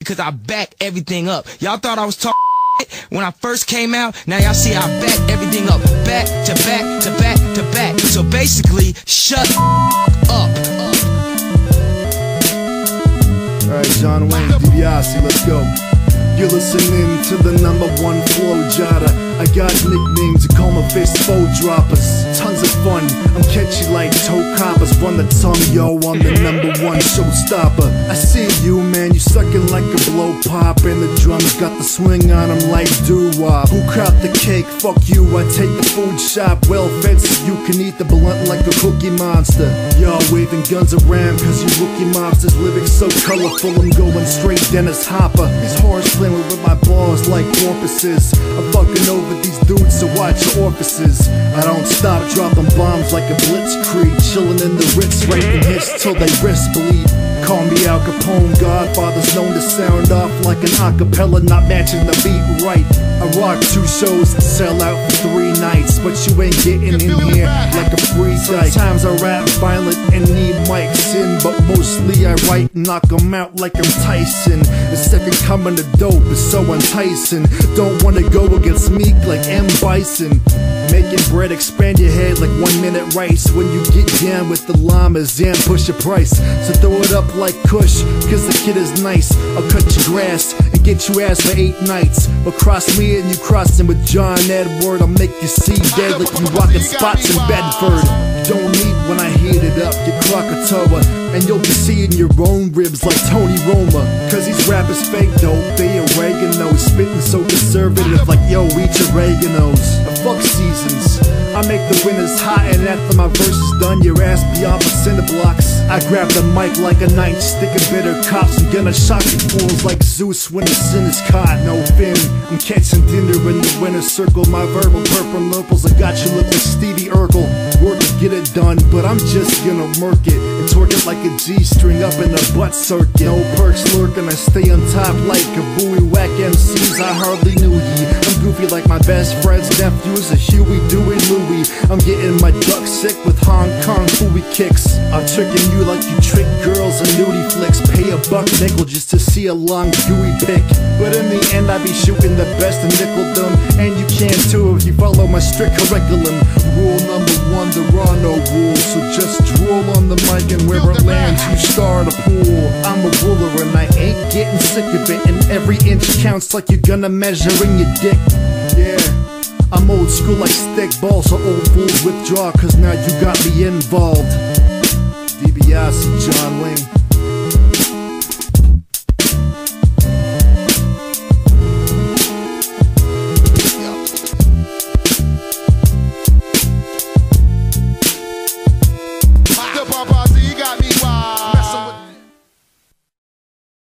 because I back everything up. Y'all thought I was talking when I first came out. Now y'all see I back everything up. Back to back to back to back. So basically, shut up. Alright, Jonwayne, DiBiase, let's go. You're listening to the #1 flow jotter. I got nicknames to call my face foe droppers. Tons of fun, I'm catchy like toe coppers. Run the tongue, yo, I'm the #1 showstopper. I see you, man, you sucking like a blow pop. And the drums got the swing on them like doo-wop. Who cropped the cake? Fuck you, I take the food shop. Well fed so you can eat the blunt like a cookie monster. Y'all waving guns around cause you rookie mobsters. Lyrics so colorful, I'm going straight Dennis Hopper. These whores playing with my balls like porpoises. I'm fucking over these dudes, so watch your orifices. I don't stop dropping bombs like a blitzkrieg. Chillin' in the Ritz, writing hits till they wrist bleed. Call me Al Capone, Godfather's known to sound off like an acapella, not matching the beat right. I rock 2 shows and sell out for 3 nights, but you ain't getting in here like a free guy. Sometimes I rap violent and need mics in, but mostly I write and knock 'em out like I'm Tyson. The second coming of dope is so enticing. Don't wanna go against Meek like M. Bison. Making bread expand your head like 1 minute rice. When you get down with the llamas and push a price, so throw it up like Kush, cause the kid is nice. I'll cut your grass and get you ass for 8 nights. But cross me and you crossing with John Edward, I'll make you see dead like you rockin' spots in Bedford. Don't need when I heat it up, you Krakatoa, and you'll be seeing your own ribs like Tony Roma. Cause these rappers fake though, they oregano. Spittin' so conservative like yo, eat your oreganos. Fuck seasons, I make the winters hot, and after my verse is done, your ass be off of cinder blocks. I grab the mic like a nightstick of bitter cops. I'm gonna shock you fools like Zeus when the sin is caught. No fin, I'm catching dinner in the winter circle. My verbal purple nopals, I got you look like Stevie Urkel. Work to get it done, but I'm just gonna murk it and twerk it like a G-string up in a butt circuit. No perks lurking, I stay on top like a buoy. Whack MCs, I hardly knew ye. I'm goofy like my best friend's nephew is a Huey, Dewey, Louie. I'm getting my duck sick with Hong Kong Fooey kicks. I'm tricking you like you trick girls and nudie flicks. Pay $1 just to see a long gooey pick. But in the end I be shooting the best in nickeldom, and you can too if you follow my strict curriculum. Rule #1, there are no rules, so just drool on the mic and where it lands you start a pool. I'm a ruler and I ain't getting sick of it, and every inch counts like you're gonna measure in your dick. Yeah, I'm old school like stick balls, so old fools withdraw cause now you got me involved. DiBiase, Jonwayne. The Papa